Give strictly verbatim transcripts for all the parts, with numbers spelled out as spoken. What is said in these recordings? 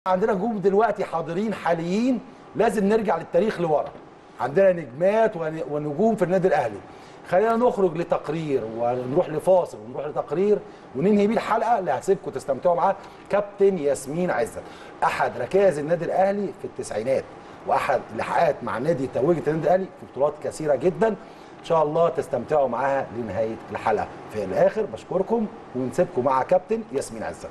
عندنا نجوم دلوقتي حاضرين حاليين، لازم نرجع للتاريخ لورا. عندنا نجمات ونجوم في النادي الاهلي. خلينا نخرج لتقرير ونروح لفاصل ونروح لتقرير وننهي بيه الحلقه اللي هسيبكم تستمتعوا معاها. كابتن ياسمين عزت، احد ركائز النادي الاهلي في التسعينات، واحد اللي حققت مع النادي توجت النادي الاهلي في بطولات كثيره جدا. ان شاء الله تستمتعوا معاها لنهايه الحلقه. في الاخر بشكركم ونسيبكم مع كابتن ياسمين عزت.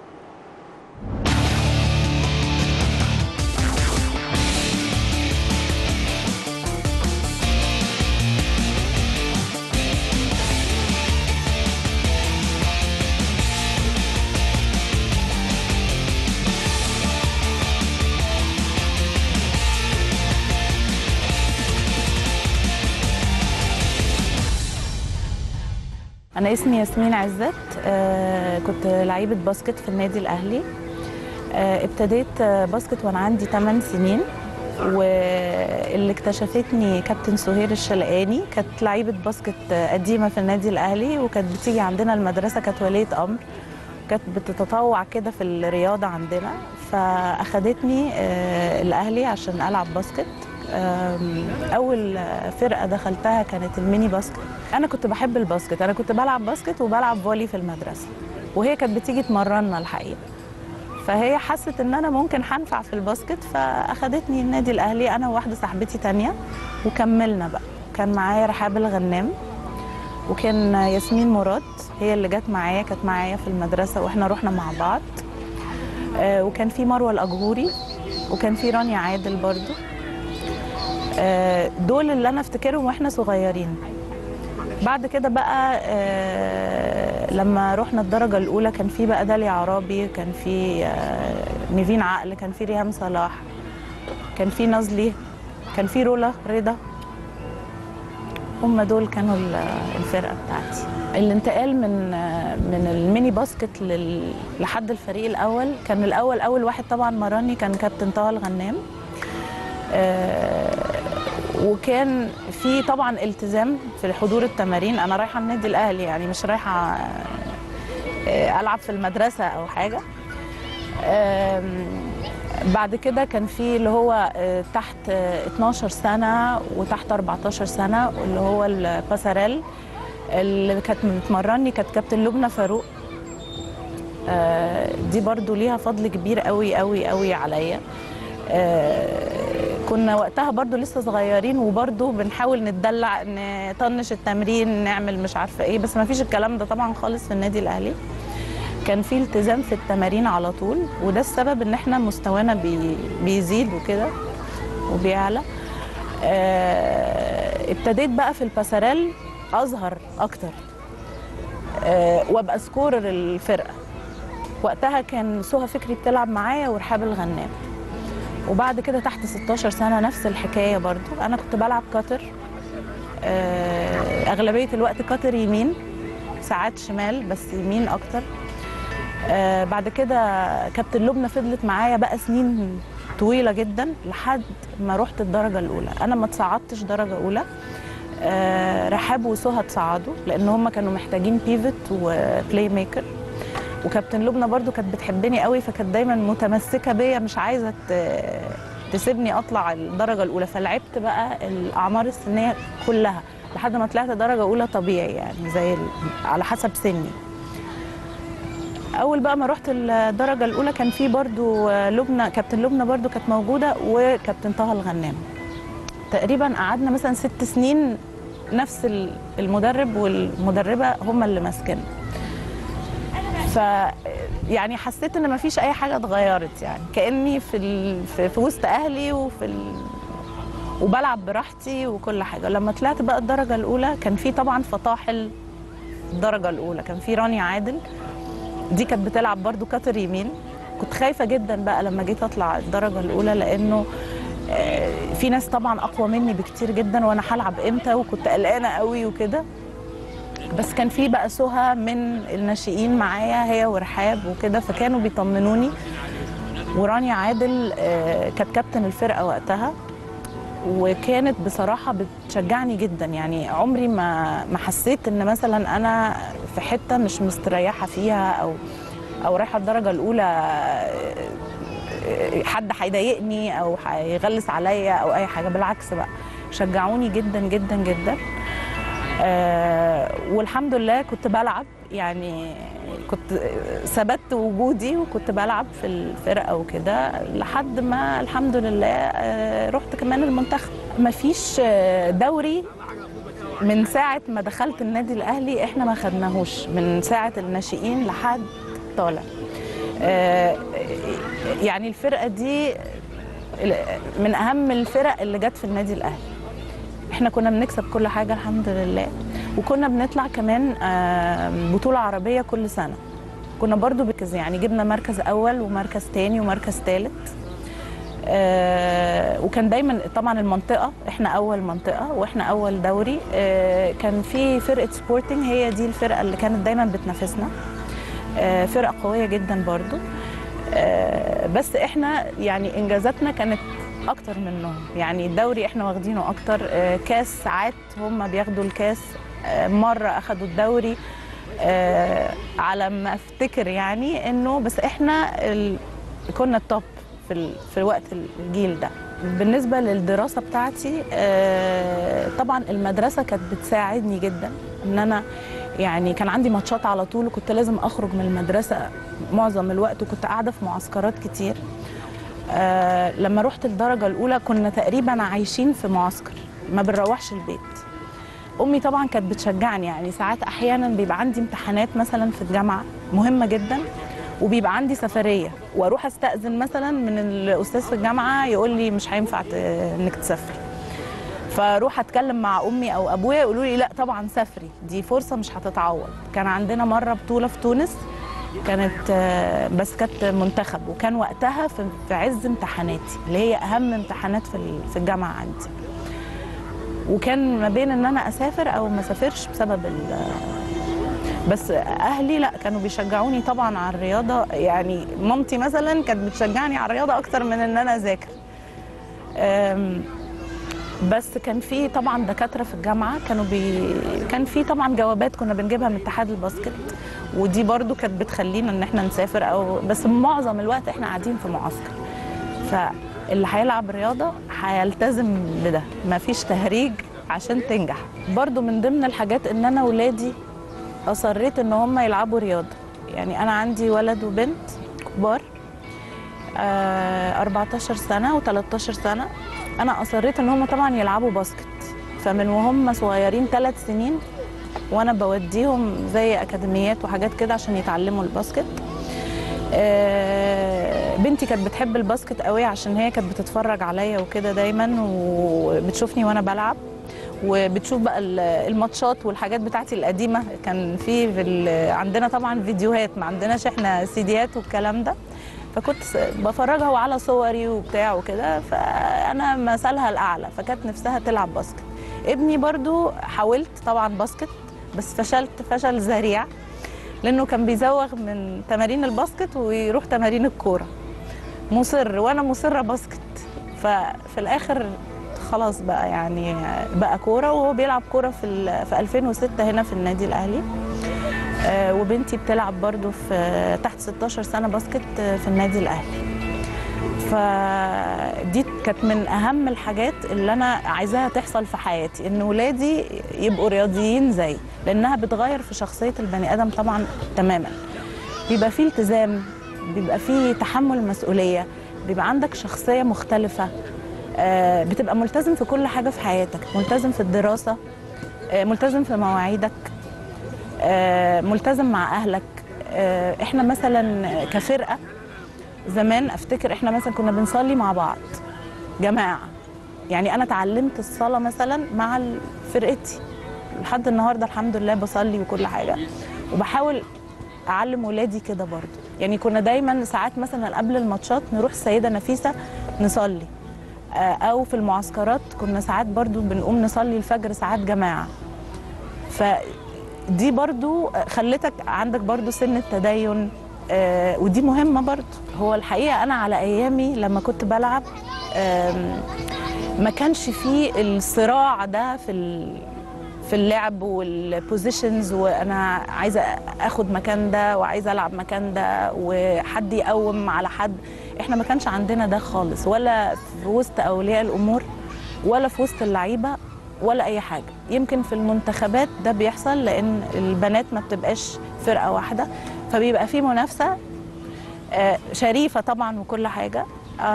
أنا اسمي ياسمين عزت، آه كنت لعيبة باسكت في النادي الأهلي. آه ابتديت باسكت وأنا عندي ثمان سنين، واللي اكتشفتني كابتن سهير الشلقاني، كانت لعيبة باسكت قديمة في النادي الأهلي، وكانت بتيجي عندنا المدرسة، كانت ولية أمر، كانت بتتطوع كده في الرياضة عندنا، فأخدتني آه الأهلي عشان ألعب باسكت. أول فرقة دخلتها كانت الميني باسكت. أنا كنت بحب الباسكت، أنا كنت بلعب باسكت وبلعب فولي في المدرسة، وهي كانت بتيجي تمرنا الحقيقة، فهي حست إن أنا ممكن هنفع في الباسكت، فأخدتني النادي الأهلي أنا وواحدة صاحبتي تانية وكملنا بقى. كان معايا رحاب الغنام، وكان ياسمين مراد هي اللي جت معايا، كانت معايا في المدرسة وإحنا رحنا مع بعض. وكان في مروة الأجهوري، وكان في رانيا عادل برضو. دول اللي انا افتكرهم واحنا صغيرين. بعد كده بقى لما رحنا الدرجه الاولى كان في بقى داليا عرابي، كان في نيفين عقل، كان في ريهام صلاح، كان في نازلي، كان في رولا رضا. هم دول كانوا الفرقه بتاعتي. الانتقال من من الميني باسكت لحد الفريق الاول، كان الاول اول واحد طبعا مرني كان كابتن طه الغنام. وكان في طبعا التزام في حضور التمارين. انا رايحه النادي الاهلي، يعني مش رايحه العب في المدرسه او حاجه. بعد كده كان في اللي هو تحت اتناشر سنه وتحت اربعتاشر سنه، اللي هو الباساريل اللي كانت بتمرني كانت كابتن لبنى فاروق. دي برضو ليها فضل كبير قوي قوي قوي عليا. كنا وقتها برضو لسه صغيرين، وبرضو بنحاول نتدلع، نطنش التمرين، نعمل مش عارفه ايه، بس ما فيش الكلام ده طبعا خالص في النادي الاهلي. كان في التزام في التمارين على طول، وده السبب ان احنا مستوانا بي بيزيد وكده وبيعلى. اه ابتديت بقى في الباساريل اظهر اكتر، اه وابقى سكورر الفرقه. وقتها كان سهى فكري بتلعب معايا ورحاب الغنام. وبعد كده تحت ستاشر سنه نفس الحكايه برضو. انا كنت بلعب كاتر، اغلبيه الوقت كاتر يمين، ساعات شمال بس يمين اكتر. بعد كده كابتن لبنى فضلت معايا بقى سنين طويله جدا لحد ما رحت الدرجه الاولى. انا ما تصعدتش درجه اولى، رحاب وسهى تصعدوا لان هم كانوا محتاجين بيفت وبلاي ميكر. وكابتن لبنى برضو كانت بتحبني قوي، فكانت دايما متمسكه بيا، مش عايزه تسيبني اطلع الدرجه الاولى. فلعبت بقى الاعمار السنيه كلها لحد ما طلعت درجه اولى طبيعي، يعني زي على حسب سني. اول بقى ما رحت الدرجه الاولى كان في برضو لبنى، كابتن لبنى برضو كانت موجوده، وكابتن طه الغنام. تقريبا قعدنا مثلا ست سنين نفس المدرب والمدربه هم اللي ماسكين. ف يعني حسيت ان مفيش اي حاجه اتغيرت، يعني كاني في ال... في, في وسط اهلي وفي ال... وبلعب براحتي وكل حاجه. لما طلعت بقى الدرجه الاولى كان في طبعا فطاحل الدرجه الاولى. كان في رانيا عادل، دي كانت بتلعب برضو كاتر يمين. كنت خايفه جدا بقى لما جيت اطلع الدرجه الاولى، لانه في ناس طبعا اقوى مني بكتير جدا، وانا هلعب امتى، وكنت قلقانه قوي وكده. بس كان في بقى سهى من الناشئين معايا، هي ورحاب وكده، فكانوا بيطمنوني. ورانيا عادل كانت كابتن الفرقه وقتها، وكانت بصراحه بتشجعني جدا. يعني عمري ما ما حسيت ان مثلا انا في حته مش مستريحه فيها، او او رايحه الدرجه الاولى حد هيضايقني او هيغلس عليا او اي حاجه، بالعكس بقى شجعوني جدا جدا جدا. آه والحمد لله كنت بلعب، يعني كنت ثبت وجودي وكنت بلعب في الفرقه وكده لحد ما الحمد لله آه رحت كمان المنتخب. مفيش دوري من ساعه ما دخلت النادي الاهلي احنا ما خدناهوش، من ساعه الناشئين لحد طالع. آه يعني الفرقه دي من اهم الفرق اللي جت في النادي الاهلي. احنا كنا بنكسب كل حاجه الحمد لله، وكنا بنطلع كمان بطوله عربيه كل سنه. كنا برضو بكز يعني جبنا مركز اول ومركز تاني ومركز تالت. وكان دايما طبعا المنطقه احنا اول منطقه واحنا اول دوري. كان في فرقه سبورتنج، هي دي الفرقه اللي كانت دايما بتنافسنا، فرقه قويه جدا برضو. بس احنا يعني انجازاتنا كانت اكتر منهم، يعني الدوري احنا واخدينه اكتر. كاس ساعات هم بياخدوا الكاس، مره اخدوا الدوري على ما افتكر، يعني انه بس احنا ال... كنا التوب في ال... في وقت الجيل ده. بالنسبه للدراسه بتاعتي طبعا المدرسه كانت بتساعدني جدا، ان انا يعني كان عندي ماتشات على طول وكنت لازم اخرج من المدرسه معظم الوقت، وكنت قاعده في معسكرات كتير. آه لما رحت الدرجة الأولى كنا تقريبا عايشين في معسكر، ما بنروحش البيت. أمي طبعا كانت بتشجعني، يعني ساعات أحيانا بيبقى عندي امتحانات مثلا في الجامعة مهمة جدا وبيبقى عندي سفرية، وأروح أستأذن مثلا من الأستاذ في الجامعة يقول لي مش هينفع إنك تسافري، فأروح أتكلم مع أمي أو أبويا يقولوا لي لا طبعا سافري، دي فرصة مش هتتعوض. كان عندنا مرة بطولة في تونس كانت بس كانت منتخب، وكان وقتها في عز امتحاناتي اللي هي اهم امتحانات في في الجامعه عندي، وكان ما بين ان انا اسافر او ما اسافرش بسبب ال بس اهلي لا كانوا بيشجعوني طبعا على الرياضه. يعني مامتي مثلا كانت بتشجعني على الرياضه اكتر من ان انا اذاكر. بس كان في طبعا دكاتره في الجامعه كانوا بي... كان في طبعا جوابات كنا بنجيبها من اتحاد الباسكت، ودي برضو كانت بتخلينا ان احنا نسافر، او بس معظم الوقت احنا قاعدين في معسكر. فاللي هيلعب رياضه هيلتزم بده، مفيش تهريج عشان تنجح. برضو من ضمن الحاجات ان انا ولادي اصريت ان هم يلعبوا رياضه. يعني انا عندي ولد وبنت كبار أربعتاشر سنه وتلتاشر سنه. انا اصريت ان هم طبعا يلعبوا باسكت، فمن وهم صغيرين ثلاث سنين وانا بوديهم زي اكاديميات وحاجات كده عشان يتعلموا الباسكت. بنتي كانت بتحب الباسكت قوي عشان هي كانت بتتفرج عليا وكده دايما، وبتشوفني وانا بلعب، وبتشوف بقى الماتشات والحاجات بتاعتي القديمه. كان في, في عندنا طبعا فيديوهات، ما عندناش احنا سيديات والكلام ده، فكنت بفرجها على صوري وبتاع وكده، فانا مثلها الاعلى، فكانت نفسها تلعب باسكت. ابني برضو حاولت طبعا باسكت، بس فشلت فشل ذريع، لانه كان بيزوغ من تمارين الباسكت ويروح تمارين الكوره، مصر وانا مصره باسكت. ففي الاخر خلاص بقى يعني بقى كوره، وهو بيلعب كوره في في ألفين وستة هنا في النادي الاهلي. وبنتي بتلعب برضو في تحت ستاشر سنه باسكت في النادي الاهلي. فدي كانت من اهم الحاجات اللي انا عايزاها تحصل في حياتي، ان ولادي يبقوا رياضيين زي، لانها بتغير في شخصيه البني ادم طبعا تماما. بيبقى فيه التزام، بيبقى فيه تحمل مسؤوليه، بيبقى عندك شخصيه مختلفه، بتبقى ملتزم في كل حاجه في حياتك، ملتزم في الدراسه، ملتزم في مواعيدك، ملتزم مع اهلك. احنا مثلا كفرقه زمان افتكر احنا مثلا كنا بنصلي مع بعض جماعه، يعني انا اتعلمت الصلاه مثلا مع فرقتي لحد النهارده الحمد لله بصلي وكل حاجه، وبحاول اعلم ولادي كده برضه. يعني كنا دايما ساعات مثلا قبل الماتشات نروح السيده نفيسه نصلي، او في المعسكرات كنا ساعات برضه بنقوم نصلي الفجر ساعات جماعه. فدي برضه خلتك عندك برضه سن التدين، آه ودي مهمة برضو. هو الحقيقة أنا على أيامي لما كنت بلعب ما كانش فيه الصراع ده في في اللعب والبوزيشنز، وانا عايزه اخد مكان ده وعايزه العب مكان ده وحد يقوم على حد. احنا ما كانش عندنا ده خالص، ولا في وسط اولياء الامور ولا في وسط اللعيبه ولا اي حاجه. يمكن في المنتخبات ده بيحصل لان البنات ما بتبقاش فرقه واحده، فبيبقى في منافسه شريفه طبعا وكل حاجه.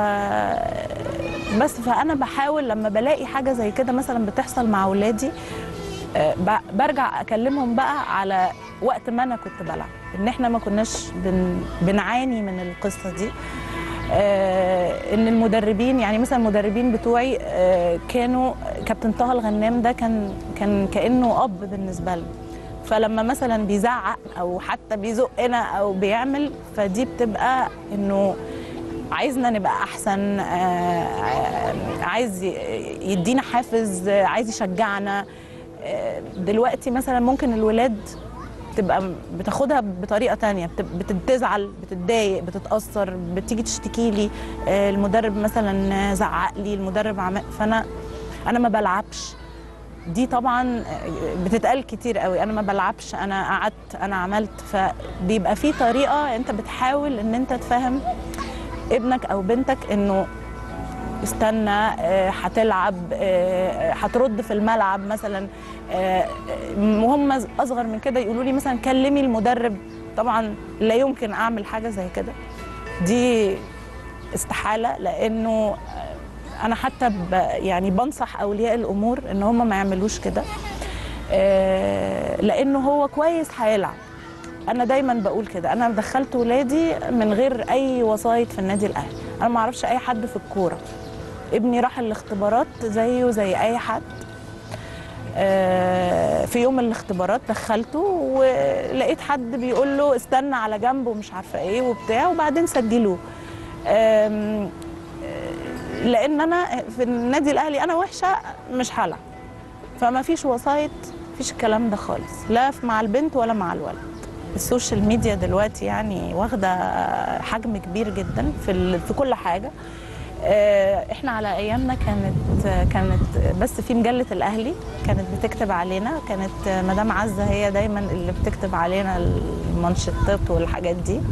بس فانا بحاول لما بلاقي حاجه زي كده مثلا بتحصل مع اولادي برجع اكلمهم بقى على وقت ما انا كنت بلعب، ان احنا ما كناش بن بنعاني من القصه دي. آه ان المدربين يعني مثلا المدربين بتوعي آه كانوا كابتن طه الغنام ده كان كان كانه اب بالنسبه لنا، فلما مثلا بيزعق او حتى بيزقنا او بيعمل، فدي بتبقى انه عايزنا نبقى احسن، آه عايز يدينا حافز، عايز يشجعنا. آه دلوقتي مثلا ممكن الولاد تبقى بتاخدها بطريقه تانية، بتزعل، بتتضايق، بتتاثر، بتيجي تشتكي لي المدرب مثلا زعق لي، المدرب عمل، فانا انا ما بلعبش. دي طبعا بتتقال كتير قوي، انا ما بلعبش، انا قعدت، انا عملت. فبيبقى في طريقه انت بتحاول ان انت تفهم ابنك او بنتك انه استنى، هتلعب، هترد في الملعب مثلا. وهم اصغر من كده يقولوا لي مثلا كلمي المدرب. طبعا لا يمكن اعمل حاجه زي كده، دي استحاله، لانه انا حتى ب يعني بنصح اولياء الامور ان هم ما يعملوش كده، لانه هو كويس هيلعب. انا دايما بقول كده، انا دخلت ولادي من غير اي وسايط في النادي الاهلي، انا ما اعرفش اي حد في الكوره. ابني راح الاختبارات زيه زي اي حد. في يوم الاختبارات دخلته ولقيت حد بيقول له استنى على جنب ومش عارفه ايه وبتاع، وبعدين سجلوه. لان انا في النادي الاهلي انا وحشه مش هلعب، فما فيش وسايط، مفيش الكلام ده خالص، لا مع البنت ولا مع الولد. السوشيال ميديا دلوقتي يعني واخده حجم كبير جدا في في كل حاجه. احنا على ايامنا كانت كانت بس في مجله الاهلي كانت بتكتب علينا، كانت مدام عزه هي دايما اللي بتكتب علينا المانشيتات والحاجات دي.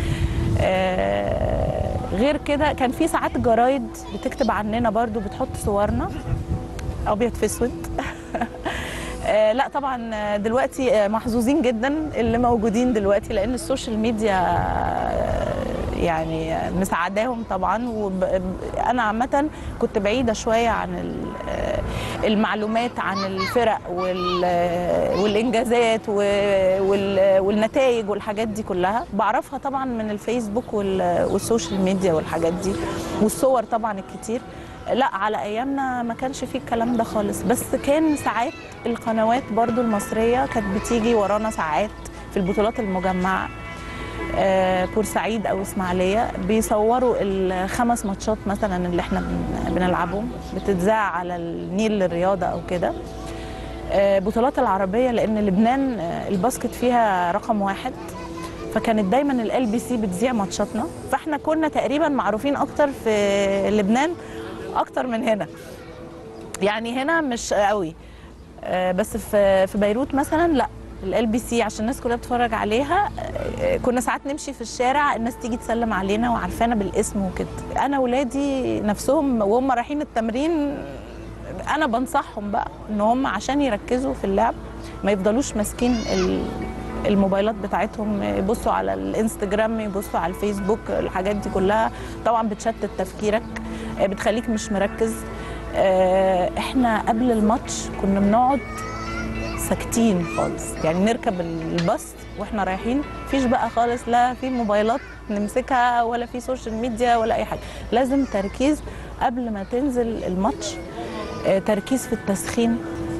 غير كده كان في ساعات جرايد بتكتب عننا برضو، بتحط صورنا ابيض في اسود. لا طبعا دلوقتي محظوظين جدا اللي موجودين دلوقتي، لان السوشيال ميديا يعني مساعداهم طبعا. وانا عامه كنت بعيده شويه عن المعلومات عن الفرق والانجازات والنتائج والحاجات دي كلها، بعرفها طبعا من الفيسبوك والسوشيال ميديا والحاجات دي، والصور طبعا الكتير. لا على ايامنا ما كانش فيه الكلام ده خالص، بس كان ساعات القنوات برضو المصريه كانت بتيجي ورانا ساعات في البطولات المجمعه، بورسعيد او اسماعيليه، بيصوروا الخمس ماتشات مثلا اللي احنا بنلعبهم، بتتذاع على النيل للرياضه او كده. بطولات العربيه، لان لبنان الباسكت فيها رقم واحد، فكانت دايما ال بي سي بتذيع ماتشاتنا، فاحنا كنا تقريبا معروفين اكتر في لبنان اكتر من هنا. يعني هنا مش قوي، بس في في بيروت مثلا لا، ال بي سي عشان الناس كلها بتتفرج عليها. كنا ساعات نمشي في الشارع الناس تيجي تسلم علينا وعارفانا بالاسم وكده. انا ولادي نفسهم وهم رايحين التمرين انا بنصحهم بقى ان هم عشان يركزوا في اللعب ما يفضلوش ماسكين الموبايلات بتاعتهم، يبصوا على الانستجرام، يبصوا على الفيسبوك، الحاجات دي كلها طبعا بتشتت تفكيرك، بتخليك مش مركز. احنا قبل الماتش كنا بنقعد ساكتين خالص، يعني نركب الباص واحنا رايحين مفيش بقى خالص، لا في موبايلات نمسكها ولا في سوشيال ميديا ولا اي حاجه، لازم تركيز قبل ما تنزل الماتش، تركيز في التسخين.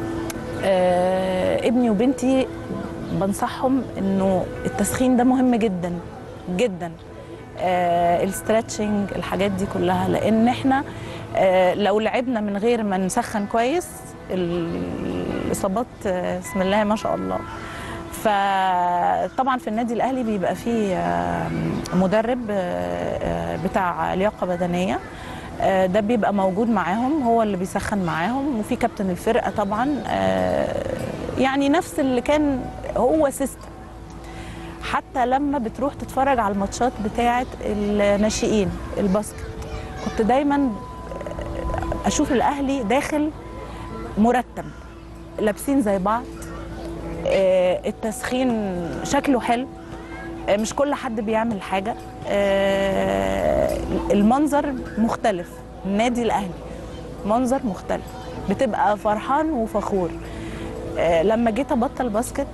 ابني وبنتي بنصحهم انه التسخين ده مهم جدا جدا، الستريتشنج، الحاجات دي كلها، لان احنا لو لعبنا من غير ما نسخن كويس الاصابات بسم الله ما شاء الله. فطبعا في النادي الاهلي بيبقى فيه مدرب بتاع لياقه بدنيه، ده بيبقى موجود معاهم، هو اللي بيسخن معاهم، وفي كابتن الفرقه طبعا يعني نفس اللي كان هو سيستم. حتى لما بتروح تتفرج على الماتشات بتاعه الناشئين الباسكت كنت دايما اشوف الاهلي داخل مرتب، لابسين زي بعض، التسخين شكله حلو، مش كل حد بيعمل حاجه، المنظر مختلف. النادي الاهلي منظر مختلف، بتبقى فرحان وفخور. لما جيت ابطل باسكت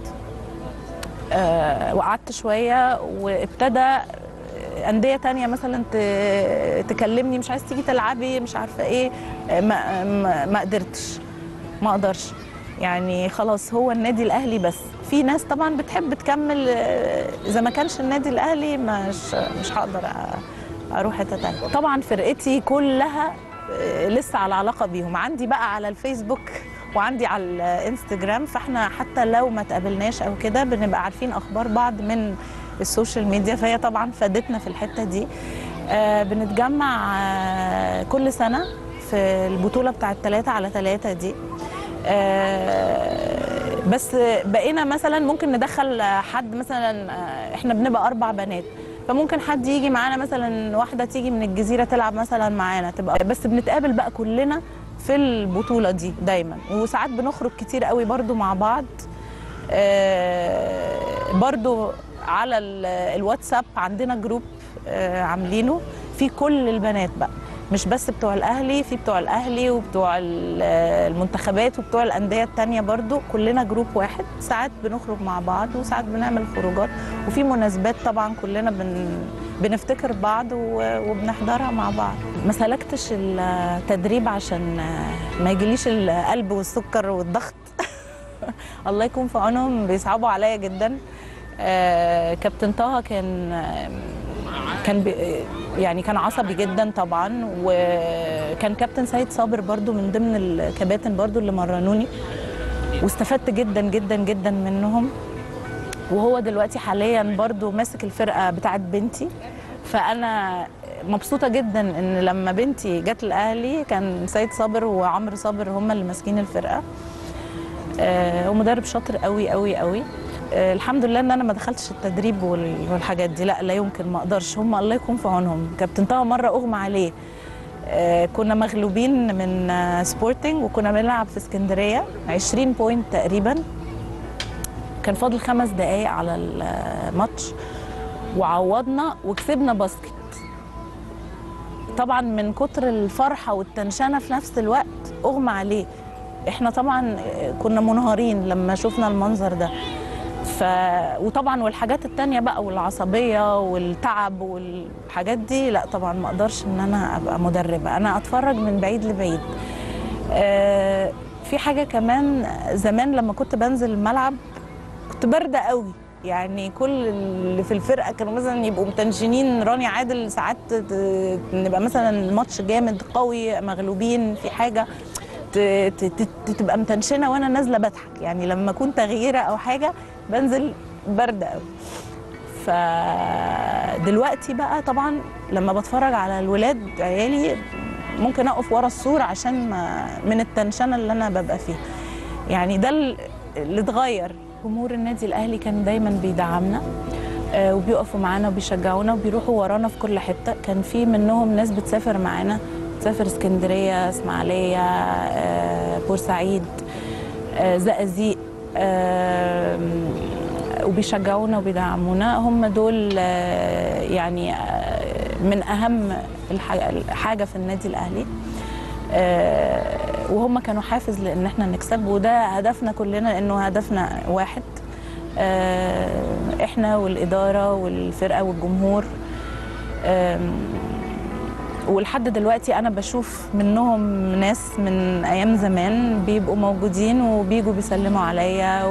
وقعدت شويه وابتدى أندية تانية مثلا تكلمني مش عايز تيجي تلعبي مش عارفة ايه، ما, ما, ما قدرتش ما اقدرش يعني خلاص هو النادي الأهلي بس. في ناس طبعا بتحب تكمل، إذا ما كانش النادي الأهلي مش مش هقدر أروح حتة تانية. طبعا فرقتي كلها لسه على علاقة بيهم، عندي بقى على الفيسبوك وعندي على الانستجرام، فاحنا حتى لو ما تقابلناش أو كده بنبقى عارفين أخبار بعض من السوشيال ميديا، فهي طبعا فادتنا في الحته دي. آه بنتجمع آه كل سنه في البطوله بتاعه ثلاثة على ثلاثة دي. آه بس بقينا مثلا ممكن ندخل حد، مثلا آه احنا بنبقى اربع بنات، فممكن حد يجي معانا، مثلا واحده تيجي من الجزيره تلعب مثلا معانا تبقى، بس بنتقابل بقى كلنا في البطوله دي دايما. وساعات بنخرج كتير قوي برضو مع بعض. آه برضو على الواتساب عندنا جروب عاملينه في كل البنات بقى، مش بس بتوع الاهلي، في بتوع الاهلي وبتوع المنتخبات وبتوع الانديه التانيه برضو، كلنا جروب واحد. ساعات بنخرج مع بعض وساعات بنعمل خروجات، وفي مناسبات طبعا كلنا بن بنفتكر بعض وبنحضرها مع بعض. ما سلكتش التدريب عشان ما يجيليش القلب والسكر والضغط الله يكون في عونهم، بيصعبوا عليا جدا. آه كابتن طه كان آه كان يعني كان عصبي جدا طبعا، وكان كابتن سيد صابر برضو من ضمن الكباتن برضو اللي مرنوني، واستفدت جدا جدا جدا منهم. وهو دلوقتي حاليا برضو ماسك الفرقه بتاعت بنتي، فانا مبسوطه جدا ان لما بنتي جت الاهلي كان سيد صابر وعمرو صابر هم اللي ماسكين الفرقه. آه هو مدرب شاطر قوي قوي قوي. آه الحمد لله ان انا ما دخلتش التدريب والحاجات دي، لا لا يمكن، ما اقدرش، هم الله يكون في عونهم. كابتن طه مره اغمى عليه، آه كنا مغلوبين من آه سبورتنج وكنا بنلعب في اسكندريه عشرين بوينت تقريبا، كان فاضل خمس دقائق على الماتش وعوضنا وكسبنا باسكت. طبعا من كتر الفرحه والتنشنه في نفس الوقت اغمى عليه. احنا طبعا كنا منهارين لما شفنا المنظر ده. ف وطبعا والحاجات التانية بقى والعصبيه والتعب والحاجات دي، لا طبعا ما اقدرش ان انا ابقى مدربه، انا اتفرج من بعيد لبعيد. آه في حاجه كمان، زمان لما كنت بنزل الملعب كنت بارده قوي، يعني كل اللي في الفرقه كانوا مثلا يبقوا متنشنين، راني عادل ساعات نبقى مثلا ماتش جامد قوي مغلوبين في حاجه تبقى متنشنه وانا نازله بضحك، يعني لما اكون تغييره او حاجه بنزل بارده قوي. فدلوقتي بقى طبعا لما بتفرج على الولاد عيالي ممكن اقف ورا السور عشان ما من التنشنه اللي انا ببقى فيها. يعني ده اللي اتغير. جمهور النادي الاهلي كان دايما بيدعمنا آه وبيقفوا معانا وبيشجعونا وبيروحوا ورانا في كل حته. كان في منهم ناس بتسافر معانا، تسافر اسكندريه، اسماعيليه، آه بورسعيد، آه زقازيق، آه وبيشجعونا وبيدعمونا. هم دول آه يعني آه من اهم الحاجه في النادي الاهلي، آه وهم كانوا حافز لان احنا نكسب، وده هدفنا كلنا، لانه هدفنا واحد، آه احنا والاداره والفرقه والجمهور. آه ولحد دلوقتي انا بشوف منهم ناس من ايام زمان بيبقوا موجودين وبيجوا بيسلموا عليا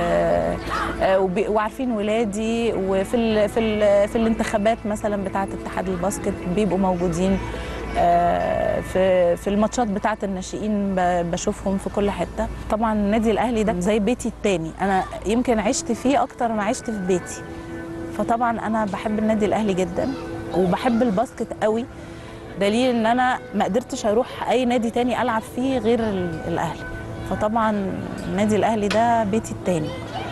وعارفين ولادي، وفي ال في ال في الانتخابات مثلا بتاعه اتحاد الباسكت بيبقوا موجودين، في في الماتشات بتاعه الناشئين بشوفهم في كل حته. طبعا النادي الاهلي ده زي بيتي التاني، انا يمكن عشت فيه اكتر ما عشت في بيتي، فطبعا انا بحب النادي الاهلي جدا وبحب الباسكت قوي، دليل ان انا ما قدرتش اروح اي نادي تاني العب فيه غير الاهلي. فطبعا النادي الاهلي ده بيتي التاني.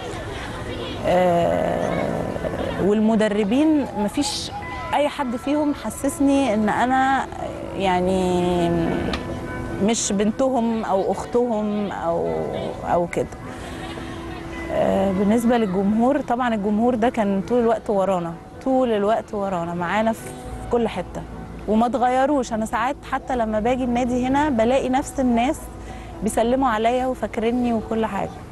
آه والمدربين مفيش اي حد فيهم حسسني ان انا يعني مش بنتهم او اختهم او او كده. آه بالنسبه للجمهور، طبعا الجمهور ده كان طول الوقت ورانا، طول الوقت ورانا معانا في كل حته وما اتغيروش. انا ساعات حتى لما باجي النادي هنا بلاقي نفس الناس بيسلموا عليا وفاكريني وكل حاجه.